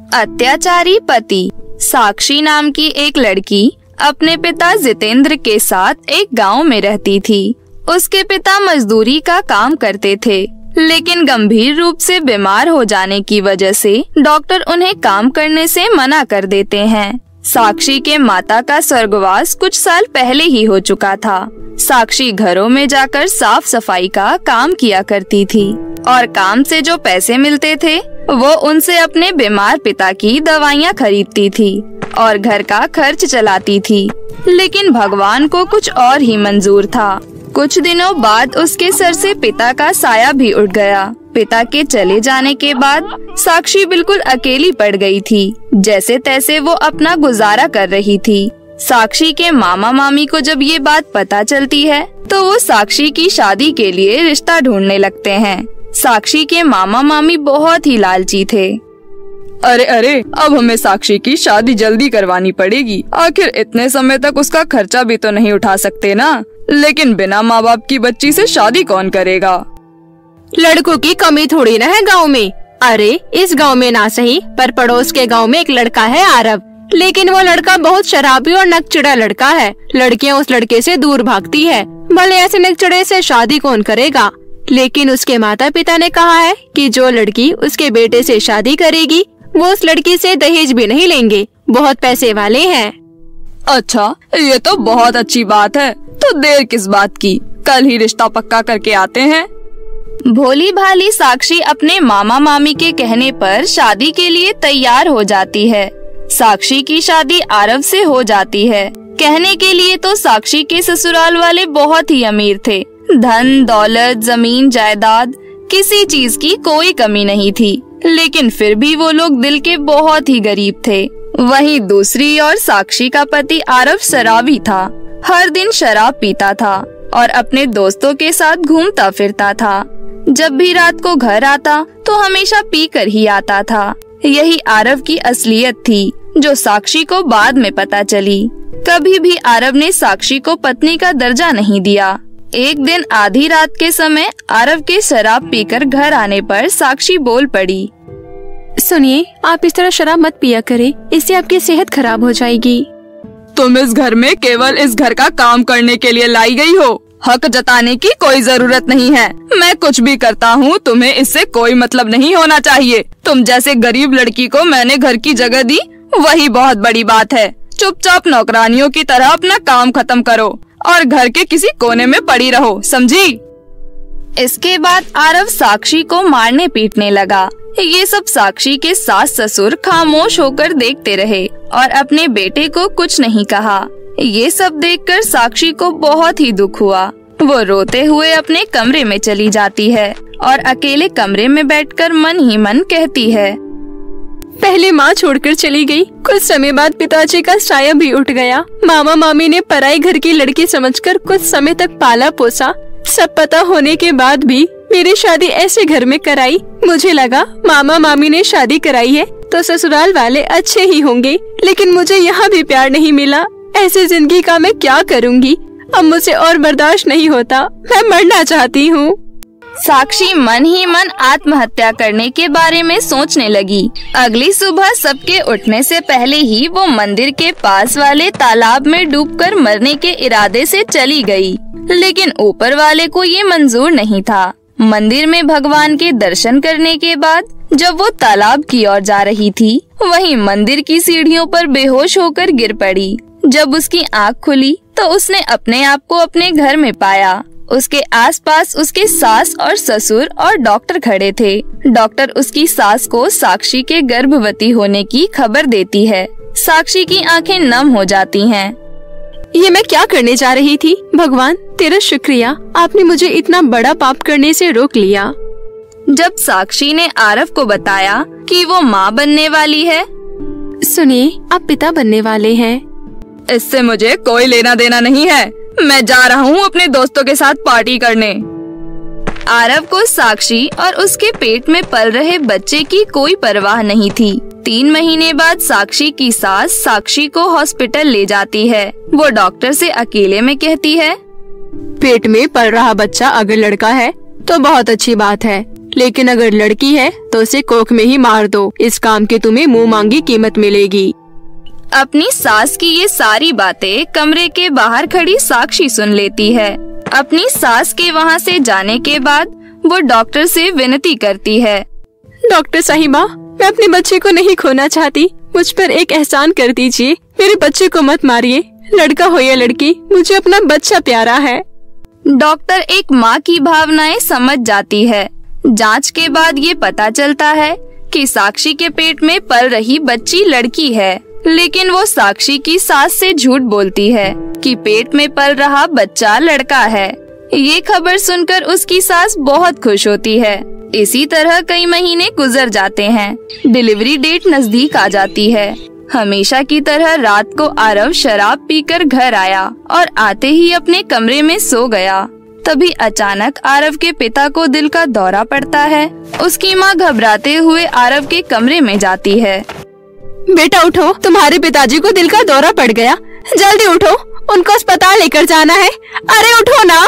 अत्याचारी पति। साक्षी नाम की एक लड़की अपने पिता जितेंद्र के साथ एक गांव में रहती थी। उसके पिता मजदूरी का काम करते थे, लेकिन गंभीर रूप से बीमार हो जाने की वजह से डॉक्टर उन्हें काम करने से मना कर देते हैं। साक्षी के माता का स्वर्गवास कुछ साल पहले ही हो चुका था। साक्षी घरों में जाकर साफ सफाई का काम किया करती थी और काम से जो पैसे मिलते थे वो उनसे अपने बीमार पिता की दवाइयाँ खरीदती थी और घर का खर्च चलाती थी। लेकिन भगवान को कुछ और ही मंजूर था। कुछ दिनों बाद उसके सर से पिता का साया भी उठ गया। पिता के चले जाने के बाद साक्षी बिल्कुल अकेली पड़ गई थी। जैसे तैसे वो अपना गुजारा कर रही थी। साक्षी के मामा मामी को जब ये बात पता चलती है तो वो साक्षी की शादी के लिए रिश्ता ढूंढने लगते हैं। साक्षी के मामा मामी बहुत ही लालची थे। अरे अब हमें साक्षी की शादी जल्दी करवानी पड़ेगी। आखिर इतने समय तक उसका खर्चा भी तो नहीं उठा सकते ना। लेकिन बिना माँ बाप की बच्ची से शादी कौन करेगा। लड़कों की कमी थोड़ी ना है गांव में। अरे इस गांव में ना सही पर पड़ोस के गांव में एक लड़का है आरव, लेकिन वो लड़का बहुत शराबी और नकचढ़ा लड़का है। लड़कियां उस लड़के से दूर भागती है। भले ऐसे नकचढ़े से शादी कौन करेगा। लेकिन उसके माता पिता ने कहा है कि जो लड़की उसके बेटे से शादी करेगी वो उस लड़की से दहेज भी नहीं लेंगे। बहुत पैसे वाले हैं। अच्छा, ये तो बहुत अच्छी बात है। तो देर किस बात की, कल ही रिश्ता पक्का करके आते हैं। भोली भाली साक्षी अपने मामा मामी के कहने पर शादी के लिए तैयार हो जाती है। साक्षी की शादी आरव से हो जाती है। कहने के लिए तो साक्षी के ससुराल वाले बहुत ही अमीर थे। धन दौलत जमीन जायदाद किसी चीज की कोई कमी नहीं थी, लेकिन फिर भी वो लोग दिल के बहुत ही गरीब थे। वहीं दूसरी ओर साक्षी का पति आरव शराबी था। हर दिन शराब पीता था और अपने दोस्तों के साथ घूमता फिरता था। जब भी रात को घर आता तो हमेशा पी कर ही आता था। यही आरव की असलियत थी, जो साक्षी को बाद में पता चली। कभी भी आरव ने साक्षी को पत्नी का दर्जा नहीं दिया। एक दिन आधी रात के समय आरव के शराब पीकर घर आने पर साक्षी बोल पड़ी, सुनिए, आप इस तरह शराब मत पिया करें, इससे आपकी सेहत खराब हो जाएगी। तुम इस घर में केवल इस घर का काम करने के लिए लाई गई हो। हक जताने की कोई जरूरत नहीं है। मैं कुछ भी करता हूँ, तुम्हें इससे कोई मतलब नहीं होना चाहिए। तुम जैसे गरीब लड़की को मैंने घर की जगह दी, वही बहुत बड़ी बात है। चुपचाप नौकरानियों की तरह अपना काम खत्म करो और घर के किसी कोने में पड़ी रहो, समझी। इसके बाद आरव साक्षी को मारने पीटने लगा। ये सब साक्षी के सास ससुर खामोश होकर देखते रहे और अपने बेटे को कुछ नहीं कहा। ये सब देखकर साक्षी को बहुत ही दुख हुआ। वो रोते हुए अपने कमरे में चली जाती है और अकेले कमरे में बैठकर मन ही मन कहती है, पहले माँ छोड़कर चली गई, कुछ समय बाद पिताजी का साया भी उठ गया। मामा मामी ने पराई घर की लड़की समझकर कुछ समय तक पाला पोसा। सब पता होने के बाद भी मेरी शादी ऐसे घर में कराई। मुझे लगा मामा मामी ने शादी कराई है तो ससुराल वाले अच्छे ही होंगे, लेकिन मुझे यहाँ भी प्यार नहीं मिला। ऐसी जिंदगी का मैं क्या करूँगी। अब मुझे और बर्दाश्त नहीं होता, मैं मरना चाहती हूँ। साक्षी मन ही मन आत्महत्या करने के बारे में सोचने लगी। अगली सुबह सबके उठने से पहले ही वो मंदिर के पास वाले तालाब में डूबकर मरने के इरादे से चली गई, लेकिन ऊपर वाले को ये मंजूर नहीं था। मंदिर में भगवान के दर्शन करने के बाद जब वो तालाब की ओर जा रही थी, वहीं मंदिर की सीढ़ियों पर बेहोश होकर गिर पड़ी। जब उसकी आँख खुली तो उसने अपने आप को अपने घर में पाया। उसके आसपास उसके सास और ससुर और डॉक्टर खड़े थे। डॉक्टर उसकी सास को साक्षी के गर्भवती होने की खबर देती है। साक्षी की आंखें नम हो जाती हैं। ये मैं क्या करने जा रही थी। भगवान तेरा शुक्रिया, आपने मुझे इतना बड़ा पाप करने से रोक लिया। जब साक्षी ने आरव को बताया कि वो माँ बनने वाली है, सुनिए आप पिता बनने वाले हैं। इससे मुझे कोई लेना देना नहीं है। मैं जा रहा हूँ अपने दोस्तों के साथ पार्टी करने। आरव को साक्षी और उसके पेट में पल रहे बच्चे की कोई परवाह नहीं थी। 3 महीने बाद साक्षी की सास साक्षी को हॉस्पिटल ले जाती है। वो डॉक्टर से अकेले में कहती है, पेट में पल रहा बच्चा अगर लड़का है तो बहुत अच्छी बात है, लेकिन अगर लड़की है तो उसे कोख में ही मार दो। इस काम की तुम्हें मुंह मांगी कीमत मिलेगी। अपनी सास की ये सारी बातें कमरे के बाहर खड़ी साक्षी सुन लेती है। अपनी सास के वहाँ से जाने के बाद वो डॉक्टर से विनती करती है। डॉक्टर साहिबा, मैं अपने बच्चे को नहीं खोना चाहती। मुझ पर एक एहसान कर दीजिए, मेरे बच्चे को मत मारिए। लड़का हो या लड़की, मुझे अपना बच्चा प्यारा है। डॉक्टर एक माँ की भावनाएं समझ जाती है। जांच के बाद ये पता चलता है कि साक्षी के पेट में पल रही बच्ची लड़की है, लेकिन वो साक्षी की सास से झूठ बोलती है कि पेट में पल रहा बच्चा लड़का है। ये खबर सुनकर उसकी सास बहुत खुश होती है। इसी तरह कई महीने गुजर जाते हैं। डिलीवरी डेट नजदीक आ जाती है। हमेशा की तरह रात को आरव शराब पीकर घर आया और आते ही अपने कमरे में सो गया। तभी अचानक आरव के पिता को दिल का दौरा पड़ता है। उसकी माँ घबराते हुए आरव के कमरे में जाती है। बेटा उठो, तुम्हारे पिताजी को दिल का दौरा पड़ गया। जल्दी उठो, उनको अस्पताल लेकर जाना है। अरे उठो ना।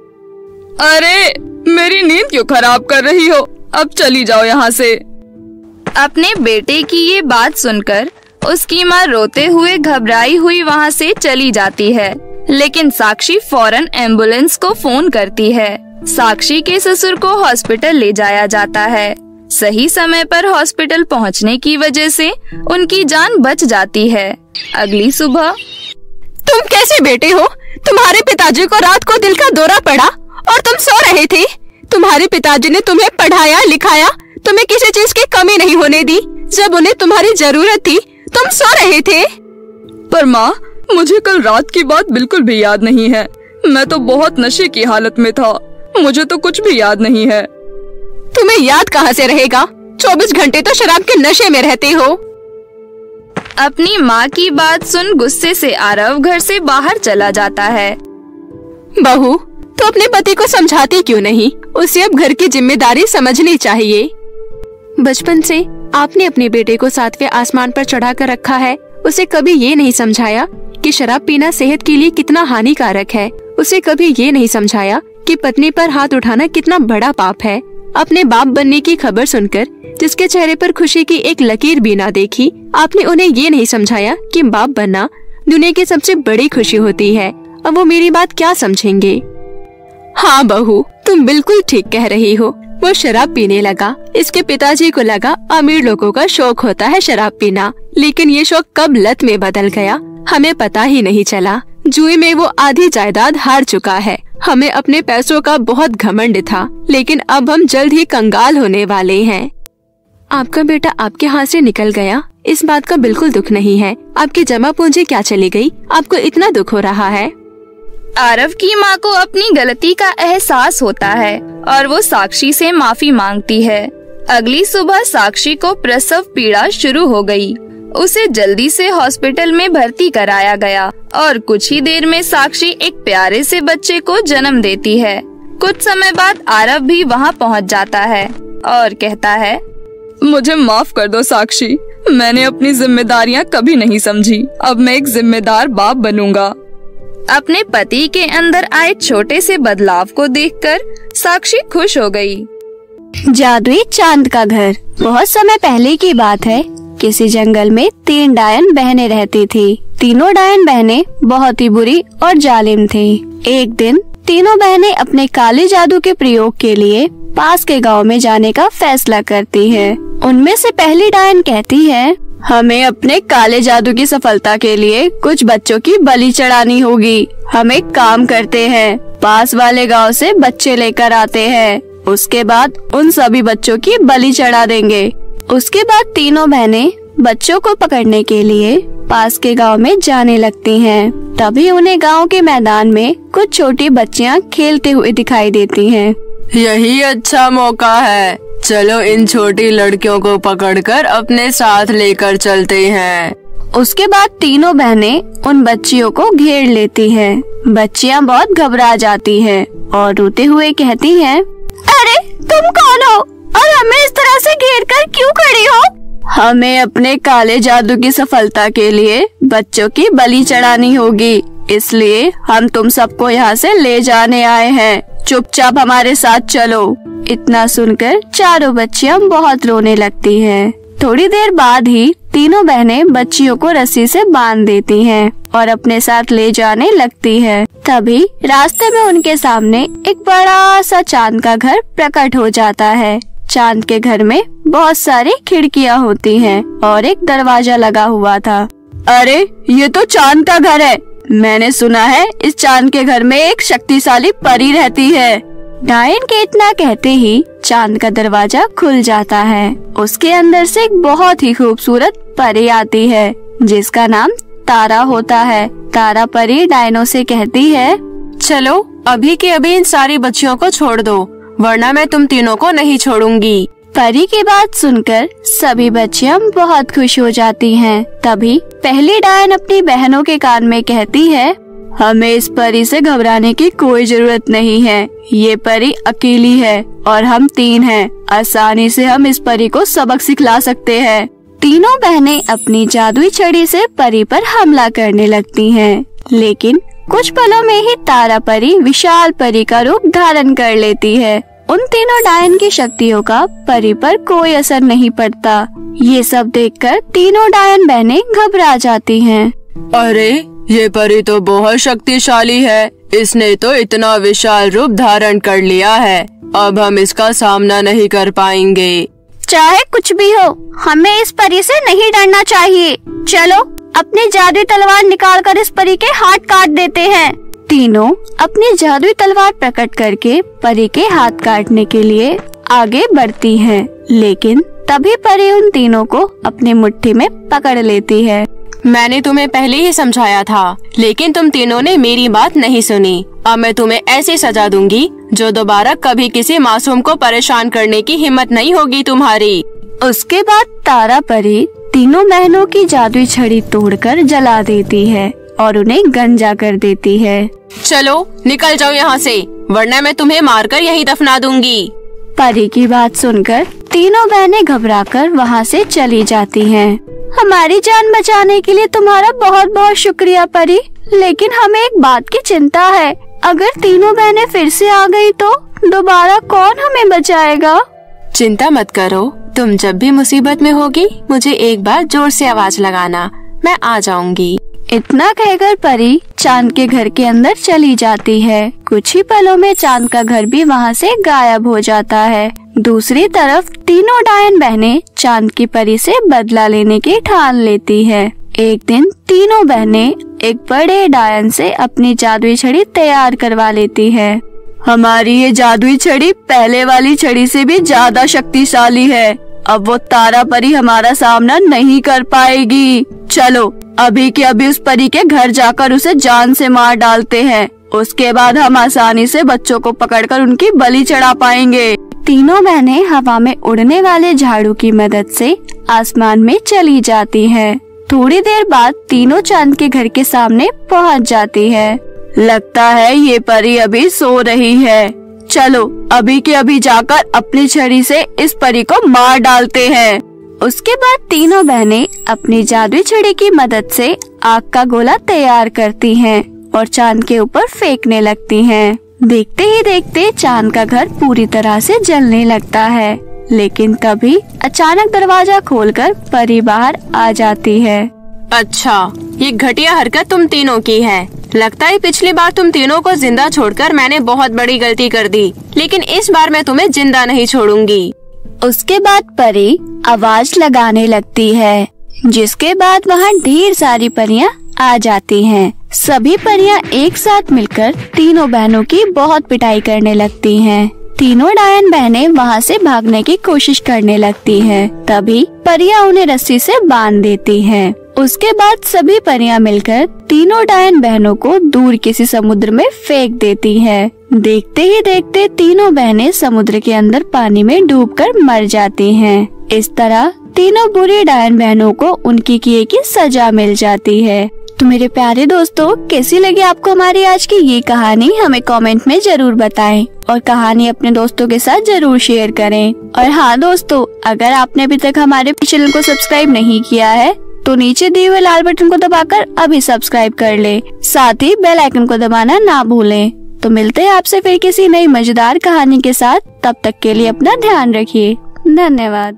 अरे मेरी नींद क्यों खराब कर रही हो? अब चली जाओ यहाँ से। अपने बेटे की ये बात सुनकर उसकी माँ रोते हुए घबराई हुई वहाँ से चली जाती है, लेकिन साक्षी फौरन एम्बुलेंस को फोन करती है। साक्षी के ससुर को हॉस्पिटल ले जाया जाता है। सही समय पर हॉस्पिटल पहुँचने की वजह से उनकी जान बच जाती है। अगली सुबह, तुम कैसे बेटे हो? तुम्हारे पिताजी को रात को दिल का दौरा पड़ा और तुम सो रहे थे। तुम्हारे पिताजी ने तुम्हें पढ़ाया लिखाया, तुम्हें किसी चीज की कमी नहीं होने दी। जब उन्हें तुम्हारी जरूरत थी तुम सो रहे थे। पर माँ, मुझे कल रात की बात बिल्कुल भी याद नहीं है। मैं तो बहुत नशे की हालत में था। मुझे तो कुछ भी याद नहीं है। तुम्हें याद कहाँ से रहेगा? 24 घंटे तो शराब के नशे में रहते हो। अपनी माँ की बात सुन गुस्से से आरव घर से बाहर चला जाता है। बहू, तो अपने पति को समझाती क्यों नहीं? उसे अब घर की जिम्मेदारी समझनी चाहिए। बचपन से आपने अपने बेटे को 7वें आसमान पर चढ़ा कर रखा है। उसे कभी ये नहीं समझाया कि शराब पीना सेहत के लिए कितना हानिकारक है। उसे कभी ये नहीं समझाया कि पत्नी पर हाथ उठाना कितना बड़ा पाप है। अपने बाप बनने की खबर सुनकर जिसके चेहरे पर खुशी की एक लकीर भी ना देखी, आपने उन्हें ये नहीं समझाया कि बाप बनना दुनिया की सबसे बड़ी खुशी होती है। अब वो मेरी बात क्या समझेंगे? हाँ बहू, तुम बिल्कुल ठीक कह रही हो। वो शराब पीने लगा। इसके पिताजी को लगा अमीर लोगों का शौक होता है शराब पीना, लेकिन ये शौक कब लत में बदल गया हमें पता ही नहीं चला। जुए में वो आधी जायदाद हार चुका है। हमें अपने पैसों का बहुत घमंड था, लेकिन अब हम जल्द ही कंगाल होने वाले हैं। आपका बेटा आपके हाथ से निकल गया, इस बात का बिल्कुल दुख नहीं है। आपकी जमा पूंजी क्या चली गई? आपको इतना दुख हो रहा है? आरव की माँ को अपनी गलती का एहसास होता है और वो साक्षी से माफी मांगती है। अगली सुबह साक्षी को प्रसव पीड़ा शुरू हो गई। उसे जल्दी से हॉस्पिटल में भर्ती कराया गया और कुछ ही देर में साक्षी एक प्यारे से बच्चे को जन्म देती है। कुछ समय बाद आरव भी वहाँ पहुँच जाता है और कहता है, मुझे माफ कर दो साक्षी, मैंने अपनी जिम्मेदारियाँ कभी नहीं समझी। अब मैं एक जिम्मेदार बाप बनूंगा। अपने पति के अंदर आए छोटे से बदलाव को देखकर साक्षी खुश हो गई। जादुई चांद का घर। बहुत समय पहले की बात है। किसी जंगल में 3 डायन बहनें रहती थी। तीनों डायन बहनें बहुत ही बुरी और जालिम थी। एक दिन तीनों बहनें अपने काले जादू के प्रयोग के लिए पास के गांव में जाने का फैसला करती हैं। उनमें से पहली डायन कहती है, हमें अपने काले जादू की सफलता के लिए कुछ बच्चों की बलि चढ़ानी होगी। हम एक काम करते हैं, पास वाले गांव से बच्चे लेकर आते हैं। उसके बाद उन सभी बच्चों की बलि चढ़ा देंगे। उसके बाद तीनों बहनें बच्चों को पकड़ने के लिए पास के गांव में जाने लगती हैं। तभी उन्हें गांव के मैदान में कुछ छोटी बच्चियां खेलते हुए दिखाई देती हैं। यही अच्छा मौका है, चलो इन छोटी लड़कियों को पकड़कर अपने साथ लेकर चलते हैं। उसके बाद तीनों बहनें उन बच्चियों को घेर लेती हैं। बच्चियां बहुत घबरा जाती हैं और रोते हुए कहती हैं, अरे तुम कौन हो और हमें इस तरह से घेर कर क्यों खड़ी हो? हमें अपने काले जादू की सफलता के लिए बच्चों की बलि चढ़ानी होगी, इसलिए हम तुम सबको यहाँ से ले जाने आए हैं। चुपचाप हमारे साथ चलो। इतना सुनकर चारों बच्चियाँ बहुत रोने लगती हैं। थोड़ी देर बाद ही तीनों बहनें बच्चियों को रस्सी से बांध देती हैं और अपने साथ ले जाने लगती हैं। तभी रास्ते में उनके सामने एक बड़ा सा चांद का घर प्रकट हो जाता है। चांद के घर में बहुत सारी खिड़कियाँ होती हैं और एक दरवाजा लगा हुआ था। अरे ये तो चांद का घर है। मैंने सुना है इस चांद के घर में एक शक्तिशाली परी रहती है। डायन के इतना कहते ही चांद का दरवाजा खुल जाता है। उसके अंदर से एक बहुत ही खूबसूरत परी आती है जिसका नाम तारा होता है। तारा परी डायनों से कहती है, चलो अभी के अभी इन सारी बच्चियों को छोड़ दो, वरना मैं तुम तीनों को नहीं छोड़ूंगी। परी की बात सुनकर सभी बच्चियां बहुत खुश हो जाती हैं। तभी पहली डायन अपनी बहनों के कान में कहती है, हमें इस परी से घबराने की कोई जरूरत नहीं है। ये परी अकेली है और हम 3 हैं। आसानी से हम इस परी को सबक सिखला सकते हैं। तीनों बहनें अपनी जादुई छड़ी से परी पर हमला करने लगती हैं, लेकिन कुछ पलों में ही तारा परी विशाल परी का रूप धारण कर लेती है। उन तीनों डायन की शक्तियों का परी पर कोई असर नहीं पड़ता। ये सब देखकर तीनों डायन बहनें घबरा जाती हैं। अरे ये परी तो बहुत शक्तिशाली है। इसने तो इतना विशाल रूप धारण कर लिया है, अब हम इसका सामना नहीं कर पाएंगे। चाहे कुछ भी हो, हमें इस परी से नहीं डरना चाहिए। चलो अपनी जादुई तलवार निकालकर इस परी के हाथ काट देते हैं। तीनों अपनी जादुई तलवार प्रकट करके परी के हाथ काटने के लिए आगे बढ़ती हैं, लेकिन तभी परी उन तीनों को अपनी मुट्ठी में पकड़ लेती है। मैंने तुम्हें पहले ही समझाया था, लेकिन तुम तीनों ने मेरी बात नहीं सुनी। अब मैं तुम्हें ऐसी सजा दूंगी जो दोबारा कभी किसी मासूम को परेशान करने की हिम्मत नहीं होगी तुम्हारी। उसके बाद तारा परी तीनों बहनों की जादुई छड़ी तोड़कर जला देती है और उन्हें गंजा कर देती है। चलो निकल जाओ यहाँ से, वरना मैं तुम्हें मारकर यहीं दफना दूंगी। परी की बात सुनकर तीनों बहनें घबराकर वहाँ से चली जाती हैं। हमारी जान बचाने के लिए तुम्हारा बहुत बहुत शुक्रिया परी, लेकिन हमें एक बात की चिंता है। अगर तीनों बहनें फिर से आ गई तो दोबारा कौन हमें बचाएगा? चिंता मत करो, तुम जब भी मुसीबत में होगी मुझे एक बार जोर से आवाज लगाना, मैं आ जाऊंगी। इतना कहकर परी चांद के घर के अंदर चली जाती है। कुछ ही पलों में चांद का घर भी वहाँ से गायब हो जाता है। दूसरी तरफ तीनों डायन बहनें चांद की परी से बदला लेने की ठान लेती है। एक दिन तीनों बहनें एक बड़े डायन से अपनी जादुई छड़ी तैयार करवा लेती है। हमारी ये जादुई छड़ी पहले वाली छड़ी से भी ज्यादा शक्तिशाली है। अब वो तारा परी हमारा सामना नहीं कर पाएगी। चलो अभी के अभी उस परी के घर जाकर उसे जान से मार डालते हैं। उसके बाद हम आसानी से बच्चों को पकड़कर उनकी बलि चढ़ा पाएंगे। तीनों बहनें हवा में उड़ने वाले झाड़ू की मदद से आसमान में चली जाती हैं। थोड़ी देर बाद तीनों चांद के घर के सामने पहुंच जाती है। लगता है ये परी अभी सो रही है। चलो अभी के अभी जाकर अपनी छड़ी से इस परी को मार डालते हैं। उसके बाद तीनों बहनें अपनी जादुई छड़ी की मदद से आग का गोला तैयार करती हैं और चांद के ऊपर फेंकने लगती हैं। देखते ही देखते चांद का घर पूरी तरह से जलने लगता है, लेकिन तभी अचानक दरवाजा खोलकर परी बाहर आ जाती है। अच्छा, ये घटिया हरकत तुम तीनों की है। लगता है पिछली बार तुम तीनों को जिंदा छोड़कर मैंने बहुत बड़ी गलती कर दी, लेकिन इस बार मैं तुम्हें जिंदा नहीं छोड़ूंगी। उसके बाद परी आवाज लगाने लगती है, जिसके बाद वहाँ ढेर सारी परियां आ जाती हैं। सभी परियां एक साथ मिलकर तीनों बहनों की बहुत पिटाई करने लगती हैं। तीनों डायन बहनें वहाँ से भागने की कोशिश करने लगती हैं। तभी परियां उन्हें रस्सी से बांध देती हैं। उसके बाद सभी परियां मिलकर तीनों डायन बहनों को दूर किसी समुद्र में फेंक देती हैं। देखते ही देखते तीनों बहनें समुद्र के अंदर पानी में डूबकर मर जाती हैं। इस तरह तीनों बुरी डायन बहनों को उनकी किए की सजा मिल जाती है। तो मेरे प्यारे दोस्तों, कैसी लगी आपको हमारी आज की ये कहानी? हमें कमेंट में जरूर बताएं और कहानी अपने दोस्तों के साथ जरूर शेयर करें। और हाँ दोस्तों, अगर आपने अभी तक हमारे चैनल को सब्सक्राइब नहीं किया है तो नीचे दिए हुए लाल बटन को दबाकर अभी सब्सक्राइब कर ले। साथ ही बेल आइकन को दबाना ना भूलें। तो मिलते हैं आपसे फिर किसी नई मजेदार कहानी के साथ। तब तक के लिए अपना ध्यान रखिए। धन्यवाद।